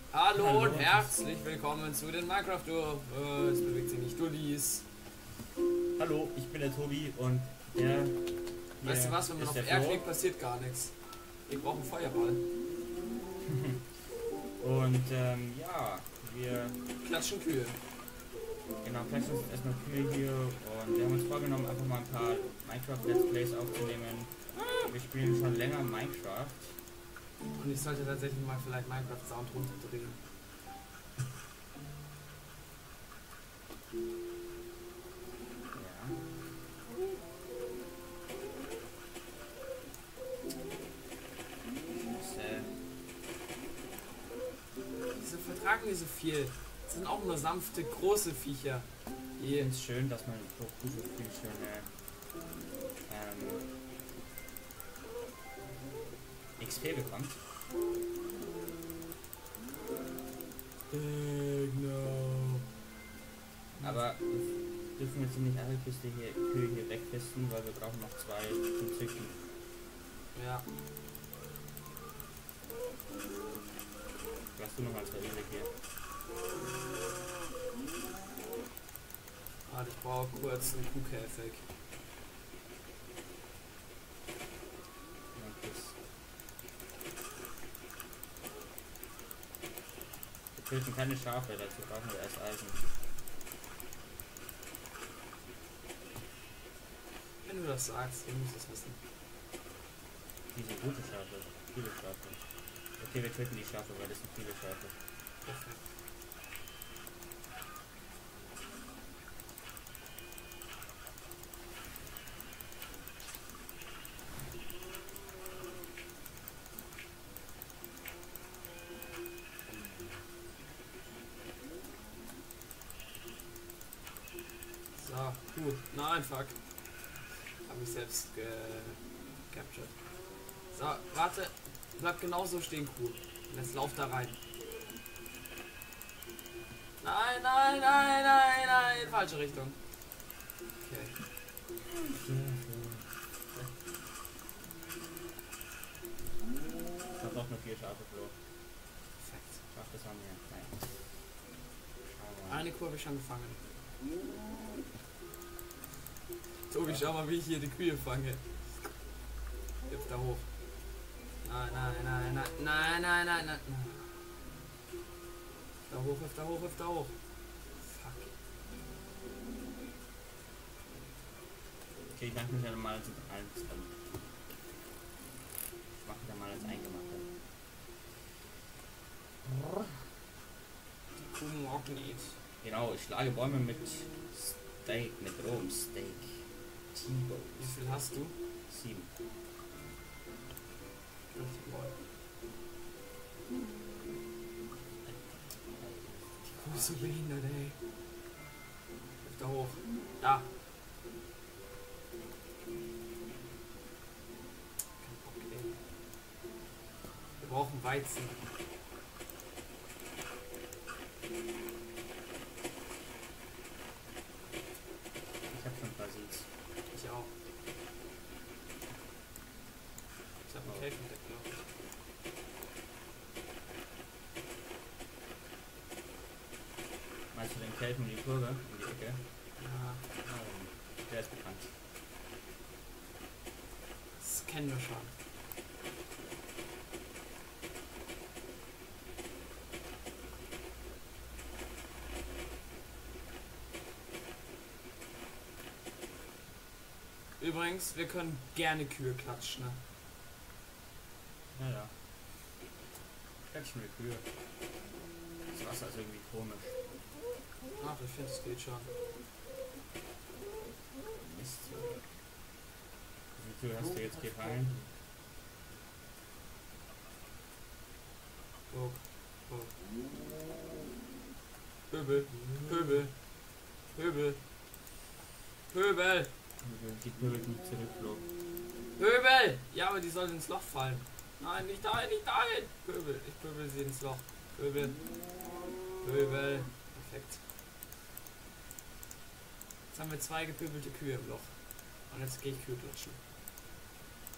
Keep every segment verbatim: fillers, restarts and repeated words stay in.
Hallo, Hallo und herzlich willkommen zu den Minecraft Tour. Äh, es bewegt sich nicht, du lies. Hallo, ich bin der Tobi und der. Weißt du hier was, wenn man ist auf der R Flo. klickt, passiert gar nichts. Ich brauche einen Feuerball. Und ähm, ja, wir Klatschen Kühe. genau klatschen uns erstmal Kühe hier und wir haben uns vorgenommen, einfach mal ein paar Minecraft Let's Plays aufzunehmen. Wir spielen schon länger Minecraft. Und ich sollte tatsächlich mal vielleicht Minecraft Sound runterdrehen. Ja. Das, äh, Wieso vertragen die so viel? Das sind auch nur sanfte, große Viecher. ich Je. finde es schön, dass man so gut so viel schöne ähm, X P bekommt. Genau. Aber wir dürfen jetzt nicht alle Kiste hier, Kühe hier wegkisten, weil wir brauchen noch zwei zum Züchten. Ja. Lass du noch mal zwei Riese hier. Warte, ich brauche kurz einen Kuhkäfig. Und das. Wir töten keine Schafe, dazu brauchen wir erst Eisen. Wenn du das sagst, du musst es wissen. Die sind gute Schafe, viele Schafe. Okay, wir töten die Schafe, weil das sind viele Schafe. Perfekt. So, Kuh. Nein, fuck. Hab mich selbst gecaptured. So, warte. Bleib genauso stehen, Kuh. Und jetzt lauf da rein. Nein, nein, nein, nein, nein. Falsche Richtung. Okay. Ich hab doch nur vier Schafe, Flo. Perfekt. Schafft das an mir? Nein. Schauen wir mal. Eine Kuh habe ich schon gefangen. Tobi, schau mal, wie ich hier die Kühe fange. Hüpf da hoch. Nein, nein, nein, nein, nein, nein, nein, nein. Da hoch, hüpf da hoch, hüpf da hoch. Fuck. Okay, ich mache mich ja mal als eins. Ich mache mich ja mal als Eingemachte. Die Kuh mag nicht. Genau, ich schlage Bäume mit Steak, mit rohem Steak. Wie T-Bones. viel hast du? Sieben. Richtig wohl. Die Kuh ist so behindert, ey. Hüpf da hoch. Da. Kein Bock, ey. Wir brauchen Weizen. Ich hab schon ein paar Seeds. Ich auch. Ich hab einen Cave entdeckt, glaube ich. Meinst du den Kelten in die Kurve? In die Ecke? Ja, Oh, der ist bekannt. das kennen wir schon. Übrigens, wir können gerne Kühe klatschen, ne? Ja, ja. Klatschen wir Kühe. Das Wasser ist irgendwie komisch. Ach, ich finde, es geht schon. Mist. Wie viel hast du jetzt gefangen? Guck, guck. Pöbel, Pöbel, Pöbel, Pöbel, Die Pöbel nicht zurück, Flo. Pöbel! Ja, aber die sollen ins Loch fallen. Nein, nicht dahin, nicht dahin! Pöbel, ich pöbel sie ins Loch. Pöbel, Pöbel. Perfekt. Jetzt haben wir zwei gepöbelte Kühe im Loch. Und jetzt gehe ich Kühe klatschen.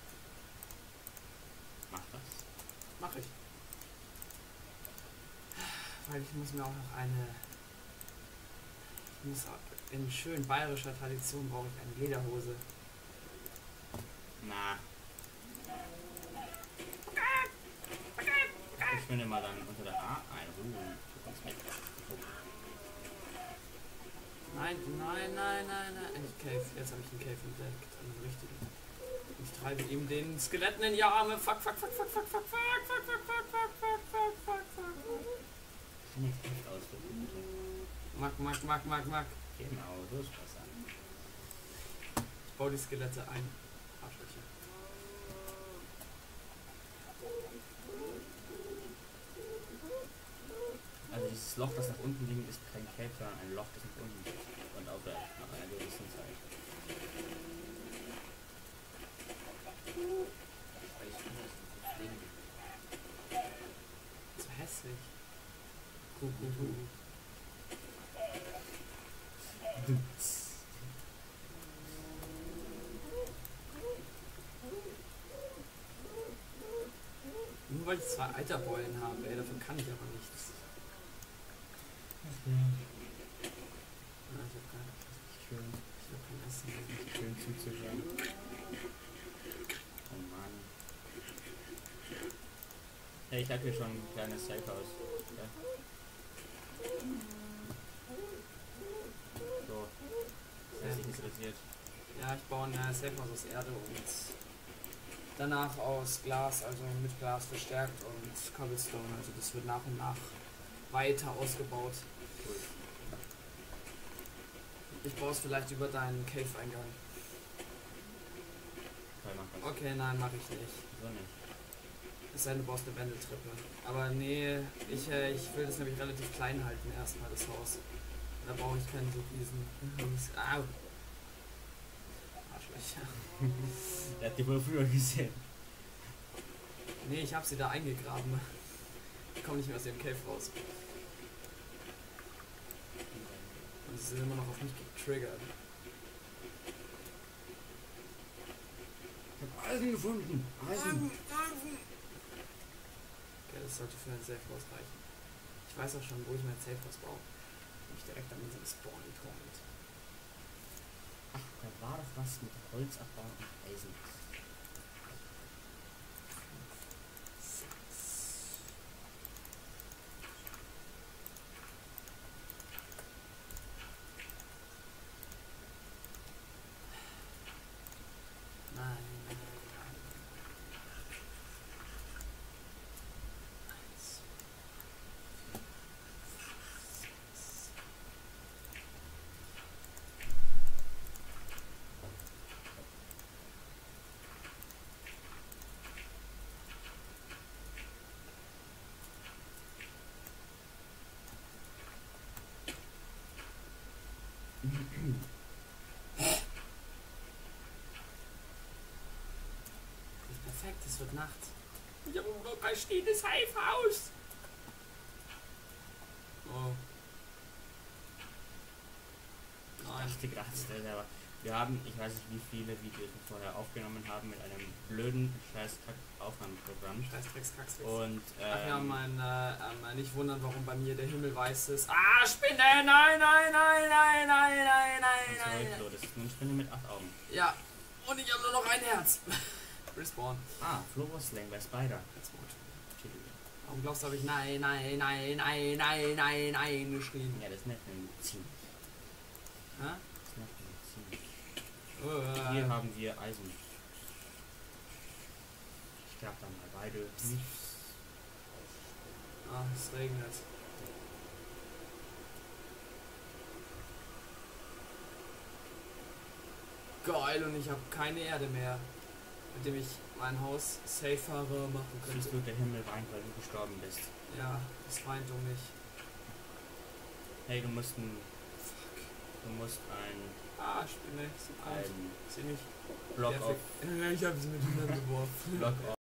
Mach das. Mach ich. weil ich muss mir auch noch eine... Ich muss auch, in schön bayerischer Tradition brauche ich eine Lederhose. Na. Ich finde mal dann unter der A ein. Uh, nein, nein, nein, nein, nein. Ich Cave. Jetzt habe ich einen Cave entdeckt. Einen richtigen. Ich treibe ihm den Skeletten in die Arme. Fuck, fuck, fuck, fuck, fuck, fuck, fuck, fuck, fuck, fuck, fuck, fuck, fuck, fuck, fuck. Nicht echt ausdrücken, bitte. Mack, mack, mack, mack, mack. Genau, so ist besser. Ich baue die Skelette ein. Arschlöcher. Also dieses Loch, das nach unten liegt, ist kein Cave, sondern ein Loch, das nach unten liegt. Und auch nach einer gewissen Zeit. So hässlich. Kuckuck. Nur weil ich zwei Eiterbeulen habe, ey, dafür kann ich aber nichts. Okay. Ja, ich hab kein, Schön. ich hab kein Essen mehr. Schön zuzuschauen. Oh Mann. Hey, ich habe hier schon ein kleines Safe-Haus. Ja. So. Wer sich interessiert. Ja, ich baue ein äh, Safehouse aus Erde und danach aus Glas, also mit Glas verstärkt und Cobblestone. Also das wird nach und nach weiter ausgebaut. Cool. Ich baue es vielleicht über deinen Cave-Eingang. Okay, mach was. Okay, nein, mache ich nicht. So nicht. Es sei denn, du baust eine Wendeltreppe. Aber nee, ich, äh, ich will das nämlich relativ klein halten erstmal, das Haus. Da brauche ich keinen so riesen... Au! Arschlöcher. Der hat die wohl früher gesehen. Nee, ich habe sie da eingegraben. Ich komme nicht mehr aus dem Cave raus. Und sie sind immer noch auf mich getriggert. Ich hab Eisen gefunden. Eisen. Okay, das sollte für ein Safe-Haus reichen. Ich weiß auch schon, wo ich mein Safe-Haus baue. Nicht direkt an diesem Spawn-Point. Ach, da war doch was mit Holzabbau und Eisen. Nein, nein, nein. Eins. Das ist perfekt, es wird Nacht. Ich habe überhaupt kein stehendes Hive-Haus. Oh. Ich Nein. dachte gerade selber. Wir haben, ich weiß nicht wie viele Videos wir vorher aufgenommen haben mit einem blöden scheiß Aufnahmeprogramm. Scheiß Dreckskacks. Und ähm, Ach ja, mein, äh, ähm, nicht wundern, warum bei mir der Himmel weiß ist. Ah, Spinne! Nein, nein, nein, nein, nein, nein, nein, nein. so, das ist eine Spinne mit acht Augen. Ja, und ich habe nur noch ein Herz. Respawn. Ah, Flo was Slang bei Spider. That's what. Warum glaubst du, habe ich nein, nein, nein, nein, nein, nein, nein geschrien? Ja, das nervt mich ziemlich. Hä? Das nervt mich ziemlich. Uh, Hier haben wir Eisen. Ich glaube dann mal beide. Ah, es regnet. Geil, und ich habe keine Erde mehr, mit dem ich mein Haus safer machen Siehst könnte. du, der Himmel weint, weil du gestorben bist. Ja, es weint um mich. Hey, du musst ein, Fuck. du musst ein, Ah, Spinne, so alt. ein Ziemlich Block auf, perfekt. Ich habe sie miteinander geworfen. Block